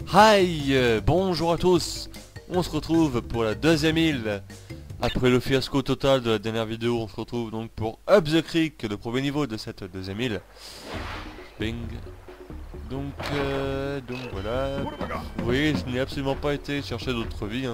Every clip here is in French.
Hi, bonjour à tous. On se retrouve pour la deuxième île. Après le fiasco total de la dernière vidéo, on se retrouve donc pour Up the Creek, le premier niveau de cette deuxième île. Bing. Donc voilà. Vous voyez, je n'ai absolument pas été chercher d'autres vies.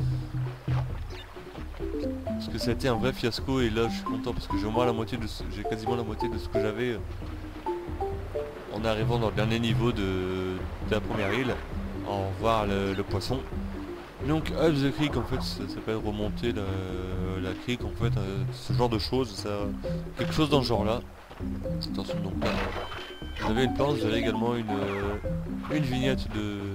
Parce que ça a été un vrai fiasco et là je suis content parce que j'ai au moins la moitié de j'ai quasiment la moitié de ce que j'avais en arrivant dans le dernier niveau de la première île. En voir le poisson. Donc Up the Creek en fait ça s'appelle remonter la creek en fait, ce genre de choses, ça, quelque chose dans ce genre là. Attention donc là. Vous avez une planche, vous avez également une vignette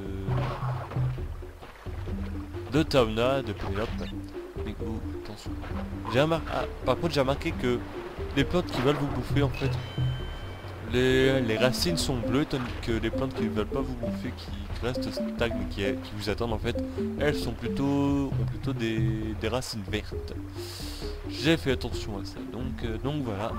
de Taona, de Penelope. Mais oh, attention. Par contre j'ai remarqué que les plantes qui veulent vous bouffer en fait, les racines sont bleues, tandis que les plantes qui ne veulent pas vous bouffer, qui restent stagnes, qui vous attendent en fait, elles sont ont plutôt des racines vertes. J'ai fait attention à ça, donc voilà.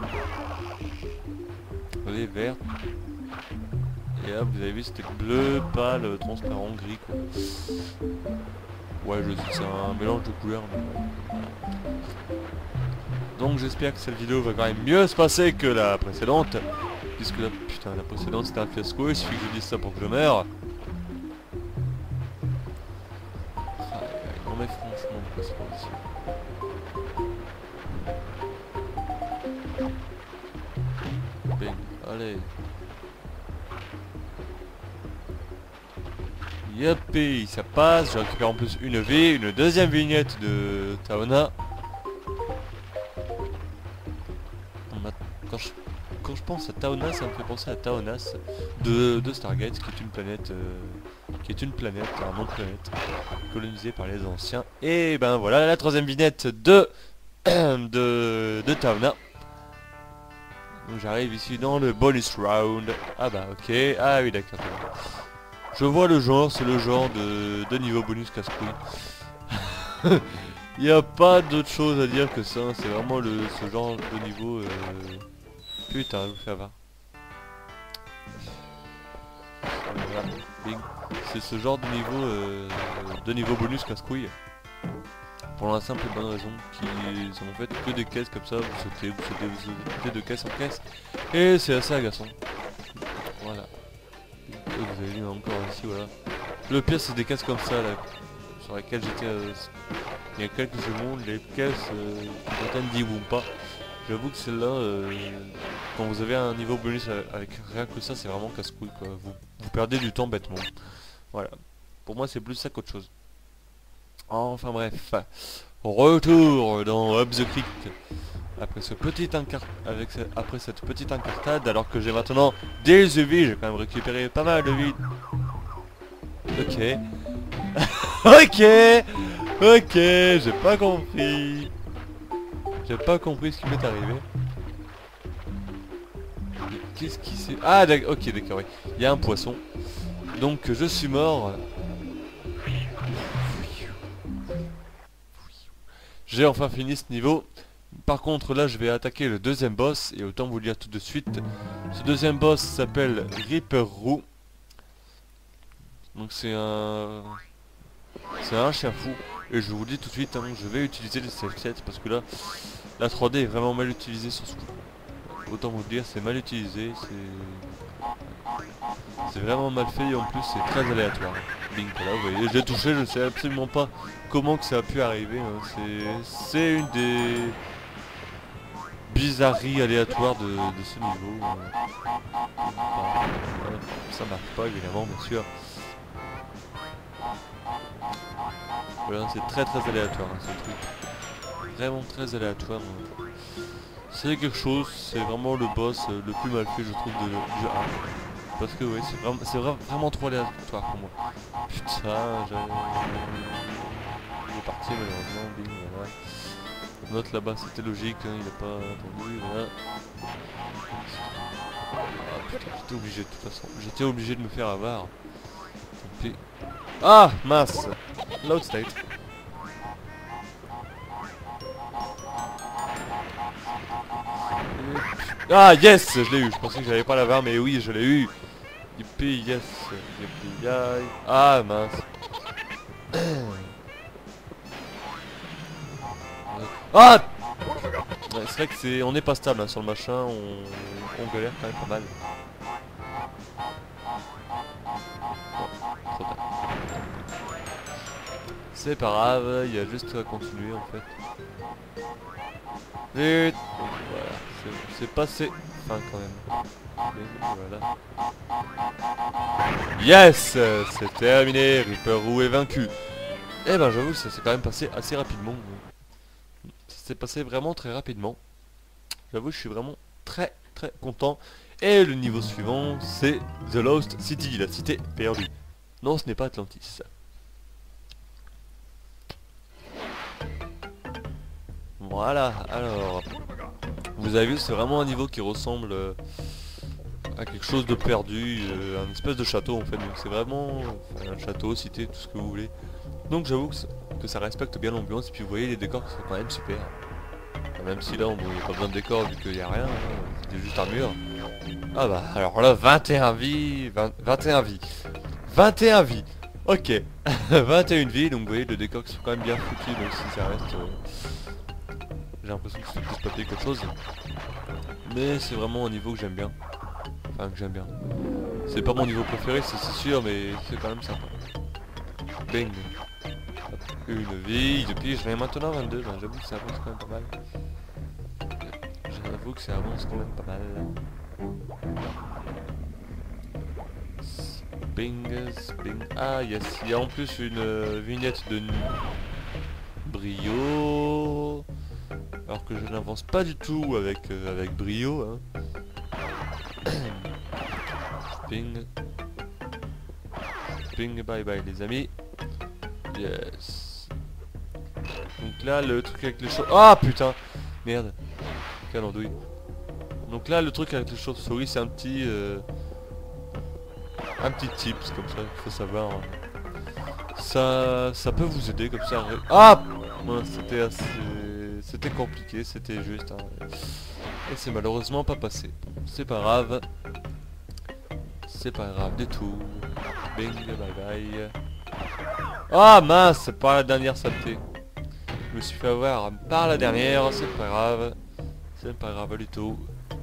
Vous voyez, vert. Et là vous avez vu c'était bleu, pâle, transparent, gris quoi. Ouais je sais, c'est un mélange de couleurs. Donc j'espère que cette vidéo va quand même mieux se passer que la précédente. Puisque là, putain, la précédente c'était un fiasco, il suffit que je dise ça pour que je meure. Non mais franchement, pourquoi c'est pas possible? Bing, allez. Yuppie, ça passe, je récupère en plus une vie, une deuxième vignette de Taona. Quand je pense à Taona, ça me fait penser à Taonas de Stargate, qui est une planète, un monde planète, colonisée par les anciens. Et ben voilà la troisième vignette de Taona. Donc j'arrive ici dans le bonus round. Ah bah ok, ah oui d'accord. Je vois le genre, c'est le genre de niveau bonus casse-couille. Il n'y a pas d'autre chose à dire que ça, c'est vraiment ce genre de niveau... Putain, je vous fais avoir. C'est ce genre de niveau bonus casse-couille. Pour la simple et bonne raison qu'ils ont fait que des caisses comme ça, vous sautez de caisse en caisse. Et c'est assez agaçant. Voilà. Et vous avez vu encore ici, voilà. Le pire c'est des caisses comme ça là, sur lesquelles j'étais il y a quelques secondes, les caisses certaines n'y vont pas. J'avoue que celle-là, quand vous avez un niveau bonus avec rien que ça, c'est vraiment casse-couille quoi. Vous perdez du temps bêtement. Voilà. Pour moi c'est plus ça qu'autre chose. Enfin bref. Retour dans Up the Creek. Après après cette petite incartade, alors que j'ai maintenant des vies, j'ai quand même récupéré pas mal de vie. Ok. Ok, j'ai pas compris. J'ai pas compris ce qui m'est arrivé. Qu'est-ce qui s'est... Ah d'accord, ok d'accord, oui. Il y a un poisson. Donc je suis mort. J'ai enfin fini ce niveau. Par contre là je vais attaquer le deuxième boss. Et autant vous le dire tout de suite. Ce deuxième boss s'appelle Reaper Roux. Donc c'est un chien fou. Et je vous dis tout de suite, je vais utiliser le self-set parce que là, la 3D est vraiment mal utilisée sur ce coup. Autant vous le dire, c'est mal utilisé, c'est vraiment mal fait et en plus c'est très aléatoire. Bing, voilà, vous voyez, j'ai touché, je sais absolument pas comment que ça a pu arriver. C'est une des bizarreries aléatoires de ce niveau. Ça marche pas évidemment, bien sûr. Voilà, c'est très aléatoire, ce truc. Vraiment très aléatoire. C'est quelque chose, c'est vraiment le boss le plus mal fait je trouve du jeu 1. Parce que oui, c'est vraiment trop aléatoire pour moi. Putain, il est parti malheureusement, bing, voilà. Note là-bas, c'était logique, il n'a pas attendu, voilà. Ah putain, j'étais obligé de toute façon. J'étais obligé de me faire avoir. Tant pis. Ah mince, load state. Ah yes, je l'ai eu, je pensais que j'allais pas l'avoir mais oui je l'ai eu. Youpi, yes. Youpi, yay. Ah mince. Ah ouais, c'est vrai que c'est, on n'est pas stable hein, sur le machin, on galère quand même pas mal. Trop tard. C'est pas grave, il y a juste à continuer en fait. Vite. Voilà, c'est passé. Enfin quand même. Voilà. Yes, c'est terminé, Reaper Roux est vaincu. Eh ben j'avoue que ça s'est quand même passé assez rapidement. Ça s'est passé vraiment très rapidement. J'avoue je suis vraiment très content. Et le niveau suivant c'est The Lost City, la cité perdue. Non ce n'est pas Atlantis. Voilà, alors vous avez vu c'est vraiment un niveau qui ressemble à quelque chose de perdu, un espèce de château en fait, donc c'est vraiment enfin, un château, cité, tout ce que vous voulez. Donc j'avoue que ça respecte bien l'ambiance et puis vous voyez les décors qui sont quand même super. Enfin, même si là on n'a pas besoin de décor vu qu'il n'y a rien, hein, c'était juste un mur. Ah bah alors là 21 vies, 21 vies, 21 vies, ok, 21 vies, donc vous voyez le décor qui sont quand même bien foutus même si ça reste... j'ai l'impression que c'est plus papier qu'autre chose. Mais c'est vraiment un niveau que j'aime bien. Enfin que j'aime bien. C'est pas mon niveau préféré c'est sûr mais c'est quand même sympa. Bing. Une vie, depuis je vais maintenant 22, ben, j'avoue que ça avance quand même pas mal. J'avoue que ça avance quand même pas mal. Bing, bing. Ah yes, il y a en plus une vignette de brio. Alors que je n'avance pas du tout avec brio. Hein. Bing. Bing, bye bye les amis. Yes. Donc là le truc avec les chauves... Ah putain. Merde. Quelle andouille. Donc là le truc avec les chauves-souris c'est un petit tips comme ça, il faut savoir. Ça peut vous aider comme ça. Ah ouais, c'était assez... C'était compliqué, c'était juste. Hein. Et c'est malheureusement pas passé. C'est pas grave. C'est pas grave du tout. Bing, bye bye. Ah mince, c'est pas la dernière saleté. Je me suis fait avoir par la dernière, c'est pas grave. C'est pas grave du tout.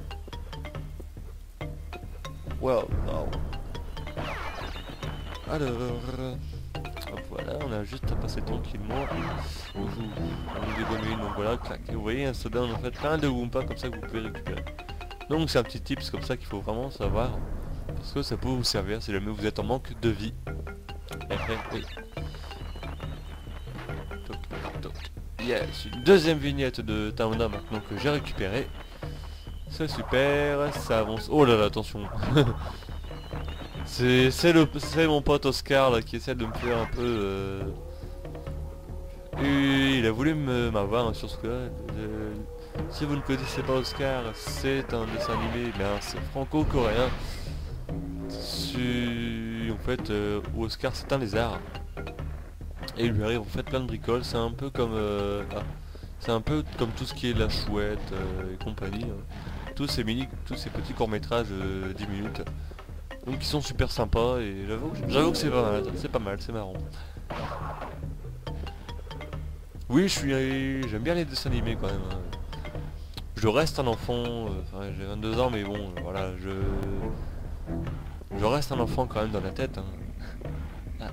Well, no. Alors... voilà, on a juste à passer tranquillement. Des bonnes mines, donc voilà, clac. Et vous voyez, un soda, on en fait plein de Wumpa comme ça que vous pouvez récupérer. Donc c'est un petit tips comme ça qu'il faut vraiment savoir. Parce que ça peut vous servir si jamais vous êtes en manque de vie. Yes, une deuxième vignette de Taona maintenant que j'ai récupéré. C'est super, ça avance. Oh là là, attention. C'est mon pote Oscar là, qui essaie de me faire un peu... il a voulu m'avoir sur ce cas. Si vous ne connaissez pas Oscar, c'est un dessin animé, c'est franco-coréen. En fait, où Oscar c'est un lézard. Et il lui arrive en fait plein de bricoles, c'est un peu comme... c'est un peu comme tout ce qui est la chouette et compagnie. Hein. Tous ces petits courts-métrages 10 minutes. Donc ils sont super sympas et j'avoue que c'est pas mal, c'est marrant. Oui, j'aime bien les dessins animés quand même. Hein. Je reste un enfant, j'ai 22 ans mais bon, voilà, je reste un enfant quand même dans la tête. Hein. Ah.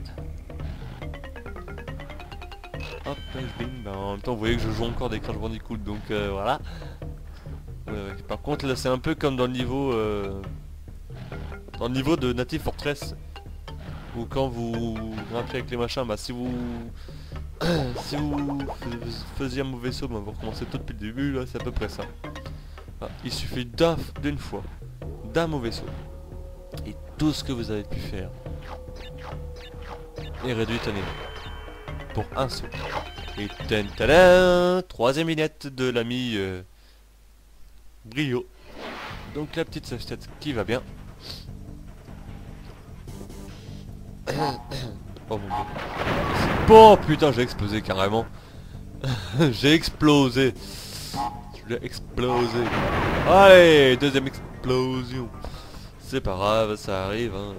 Hop, bing, en même temps vous voyez que je joue encore des Crash Bandicoot donc voilà. Par contre là c'est un peu comme dans le niveau de Native Fortress où quand vous grimpez avec les machins, bah si vous faisiez un mauvais saut, bah, vous recommencez tout depuis le début, là c'est à peu près ça. Ah, il suffit d'une fois, d'un mauvais saut et tout ce que vous avez pu faire est réduit à néant pour un saut. Et tadam, troisième vignette de l'ami Brio. Donc la petite save-tête qui va bien. Oh mon dieu. Oh putain, j'ai explosé carrément. J'ai explosé. J'ai explosé. Allez, deuxième explosion. C'est pas grave, ça arrive hein.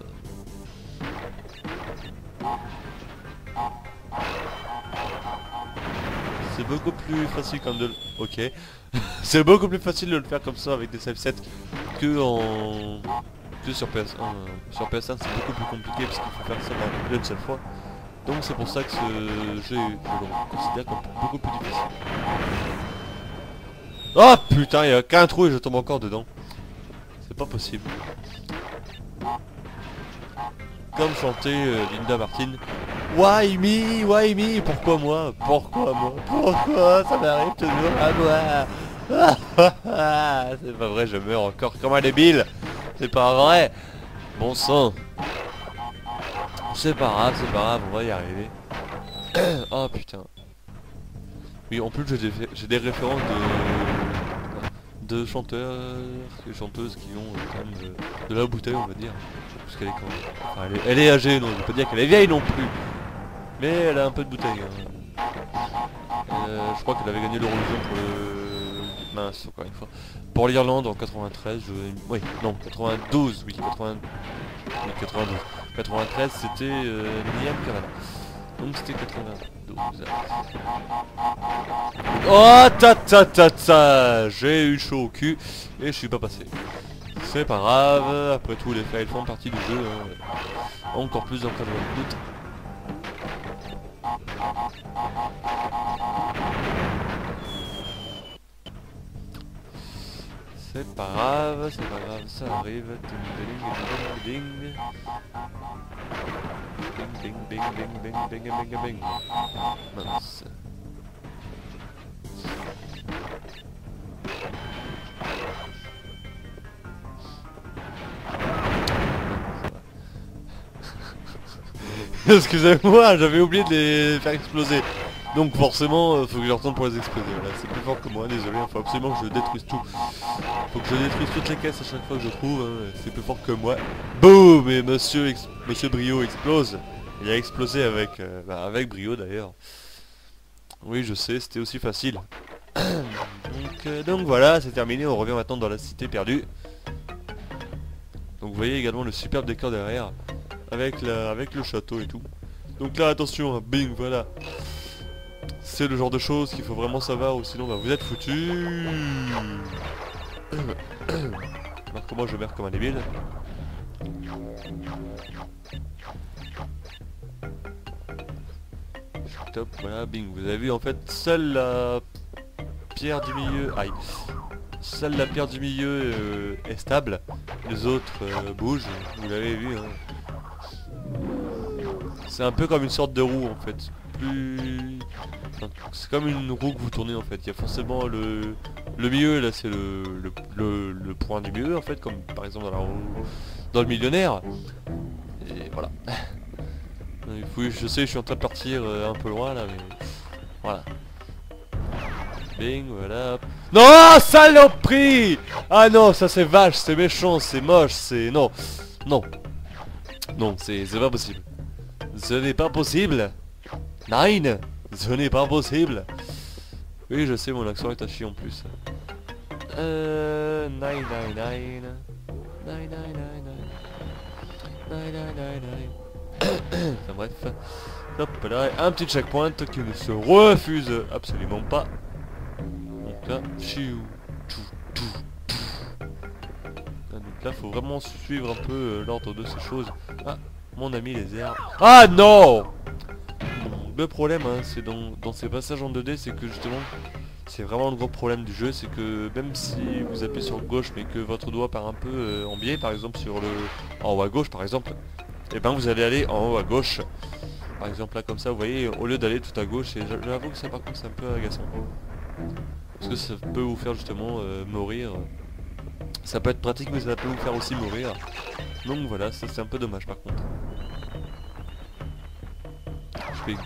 C'est beaucoup plus facile comme de... Ok. C'est beaucoup plus facile de le faire comme ça avec des save sets que en... que sur PS1. Sur PS1 c'est beaucoup plus compliqué parce qu'il faut faire ça une seule fois. Donc c'est pour ça que ce jeu, je le considère comme beaucoup plus difficile. Oh putain, il y a qu'un trou et je tombe encore dedans. C'est pas possible. Comme chantait Linda Martin. Why me, pourquoi moi? Pourquoi moi? Pourquoi ça m'arrive toujours à moi? C'est pas vrai, je meurs encore comme un débile. C'est pas vrai. Bon sang. C'est pas grave, on va y arriver. Oh putain. Oui, en plus j'ai des références de chanteurs et chanteuses qui ont quand même de la bouteille, on va dire. Parce qu'elle est quand même... Enfin, elle est âgée, non, je peux pas dire qu'elle est vieille non plus. Mais elle a un peu de bouteille. Hein. Je crois qu'elle avait gagné l'Eurovision pour le... Mince, encore une fois. Pour l'Irlande en 93, oui, non, 92, oui, 92. 93, c'était Niam Canada. Donc c'était 92. Oh ta j'ai eu chaud au cul et je suis pas passé. C'est pas grave, après tout les fails font partie du jeu. Hein. Encore plus dans le cas de l'écoute. C'est pas grave, ça arrive. Ding ding ding ding ding ding ding ding. Mince. Excusez-moi, j'avais oublié de les faire exploser. Donc forcément, faut que je retourne pour les exploser. Voilà, c'est plus fort que moi, désolé, il faut absolument que je détruise tout. Faut que je détruise toutes les caisses à chaque fois que je trouve, hein. C'est plus fort que moi. Boum. Et monsieur Brio explose. Il a explosé avec, avec brio d'ailleurs. Oui, je sais, c'était aussi facile. donc voilà, c'est terminé, on revient maintenant dans la cité perdue. Donc vous voyez également le superbe décor derrière. Avec le château et tout. Donc là attention, hein, bing, voilà. C'est le genre de choses qu'il faut vraiment savoir ou sinon bah, vous êtes foutus. Alors comment je meurs comme un débile. Top, voilà, bing. Vous avez vu en fait seule la pierre du milieu. Aïe. Seule la pierre du milieu est stable. Les autres bougent, vous l'avez vu. Hein. C'est un peu comme une sorte de roue en fait. Enfin, c'est comme une roue que vous tournez en fait. Il y a forcément le milieu là, c'est le point du milieu en fait, comme par exemple dans le millionnaire. Et voilà. Oui, je sais, je suis en train de partir un peu loin là, mais voilà. Bing, voilà. Non, saloperie! Ah non, ça c'est vache, c'est méchant, c'est moche, c'est... Non. Non. Non, c'est pas possible. Ce n'est pas possible. Nine. Ce n'est pas possible. Oui, je sais, mon accent est à chier en plus. Nine, nine, nine. Nine, nine, nine, nine. Nine, nine, nine, nine. Enfin bref. Hop là, un petit checkpoint qui ne se refuse absolument pas. Donc là, chiou. Donc là, faut vraiment suivre un peu l'ordre de ces choses. Ah, mon ami les airs. Ah non! Le problème, hein, c'est dans ces passages en 2D, c'est que justement, c'est vraiment le gros problème du jeu, c'est que même si vous appuyez sur gauche, mais que votre doigt part un peu en biais, par exemple sur le en haut à gauche, par exemple, et ben vous allez aller en haut à gauche. Par exemple là comme ça, vous voyez, au lieu d'aller tout à gauche, et j'avoue que ça par contre c'est un peu agaçant. Parce que ça peut vous faire justement mourir. Ça peut être pratique mais ça peut vous faire aussi mourir. Donc voilà, ça c'est un peu dommage par contre. Bing.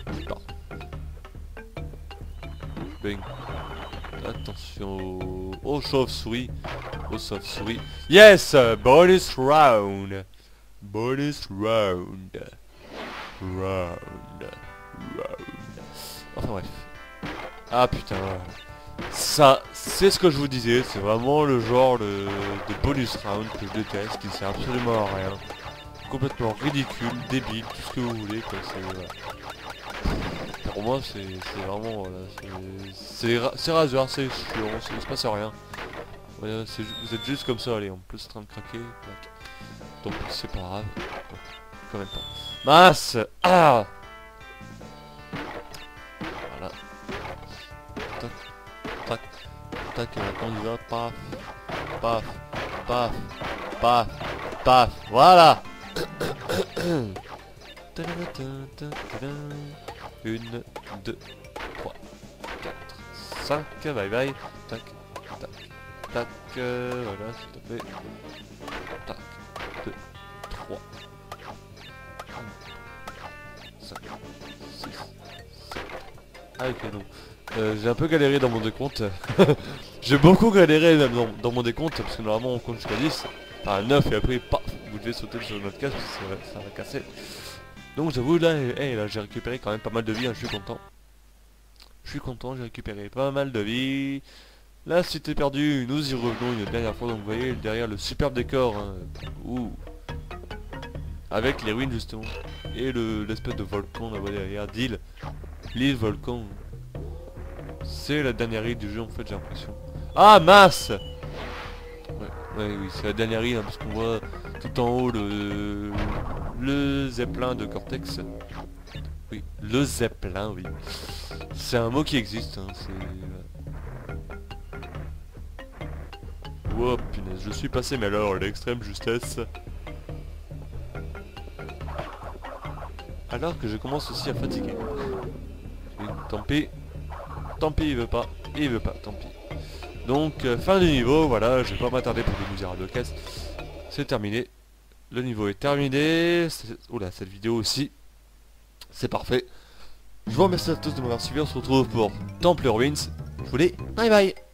Bing. Attention aux chauves-souris. Aux chauves-souris. Yes! Bonus round. Bonus round. Enfin bref. Ah putain. Ça c'est ce que je vous disais, c'est vraiment le genre de bonus round que je déteste, qui ne sert absolument à rien. Complètement ridicule, débile, tout ce que vous voulez quoi, voilà. Pour moi c'est vraiment voilà, c'est rasoir, c'est chiant, il se passe rien. Voilà, vous êtes juste comme ça, allez, en plus en train de craquer. Donc c'est pas grave. Bon, quand même pas. Masse. Ah. Voilà. Tac, tac, tac, et maintenant on y va, paf, paf, paf, paf, paf, voilà. Une, deux, trois, quatre, 5, bye bye, tac, tac, tac, voilà, s'il te plaît, tac, 2, 3, 5, 6, 7, ah ok non, j'ai un peu galéré dans mon décompte, j'ai beaucoup galéré dans mon décompte, parce que normalement on compte jusqu'à 10, enfin 9 et après paf, vous devez sauter sur notre case, parce que ça va casser. Donc j'avoue là, là j'ai récupéré quand même pas mal de vie, hein, je suis content. Je suis content, j'ai récupéré pas mal de vie. La cité perdue, nous y revenons une dernière fois, donc vous voyez derrière le superbe décor, hein. Ouh. Avec les ruines justement, et l'espèce de volcan là-bas derrière, l'île volcan. C'est la dernière île du jeu en fait, j'ai l'impression. Ah mince. Ouais, oui, c'est la dernière île, hein, parce qu'on voit tout en haut le zeppelin de Cortex. Oui, le zeppelin, oui. C'est un mot qui existe, hein, c'est... Wow, punaise, je suis passé, mais alors, l'extrême justesse. Alors que je commence aussi à fatiguer. Oui, tant pis. Tant pis, il veut pas. Il veut pas, tant pis. Donc, fin du niveau, voilà, je vais pas m'attarder pour des misérables caisses. C'est terminé. Le niveau est terminé. Oula, cette vidéo aussi. C'est parfait. Je vous remercie à tous de m'avoir suivi. On se retrouve pour Temple Ruins. Je vous dis bye bye.